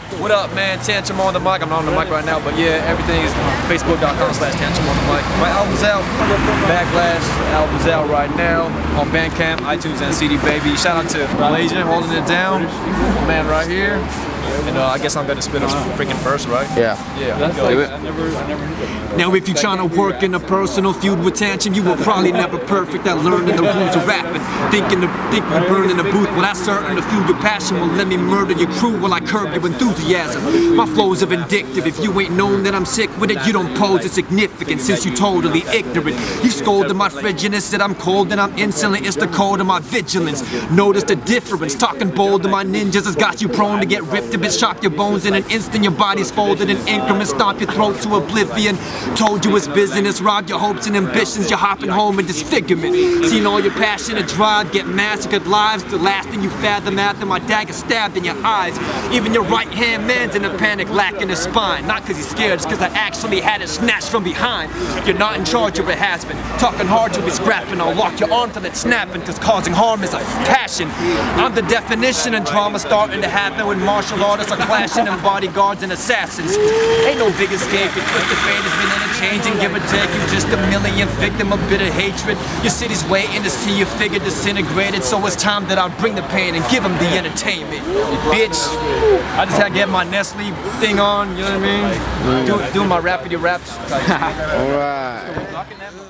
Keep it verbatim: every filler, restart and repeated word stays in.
What up, man? Tantrum on the mic. I'm not on the mic right now, but yeah, everything is facebook dot com slash tantrum on the mic. My album's out. Backlash. Album's out right now on Bandcamp, iTunes, and C D Baby. Shout out to Malaysian holding it down. My man right here. And uh, I guess I'm gonna spit a freaking verse, right? Yeah. Yeah. Do it. Now if you're trying to work in a personal feud with Tantrum, you were probably never perfect at learning the rules of rapping. Thinking the thinking of burning the booth, well that's certain to fuel your passion will let me murder your crew while I curb your enthusiasm. My flows are vindictive. If you ain't known that I'm sick with it, you don't pose a significance since you totally ignorant. You scolded my frigidness, said I'm cold and I'm insolent. It's the code of my vigilance. Notice the difference. Talking bold to my ninjas has got you prone to get ripped a bit. Chop your bones in an instant, your body's folded in increments. Stomp your throat to oblivion. Told you it's business, robbed your hopes and ambitions. You're hopping home in disfigurement. Seen all your passion and drive get massacred lives. The last thing you fathom after my dagger stabbed in your eyes. Even your right hand man's in a panic, lacking his spine. Not cause he's scared, it's cause I actually had it snatched from behind. You're not in charge of a has-been. Talking hard to be scrapping. I'll lock your arm till it's snapping, cause causing harm is a passion. I'm the definition of drama starting to happen when martial artists are clashing and bodyguards and assassins. Ain't no big escape. Your twisted fate has been interchanging. Give or take, you just a million victim of bitter hatred. Your city's waiting to see your figure disintegrated. So it's time that I bring the pain and give them the entertainment. Bitch, I just had to get my Nestle thing on, you know what I mean? Do, doing my rapidy raps. Alright.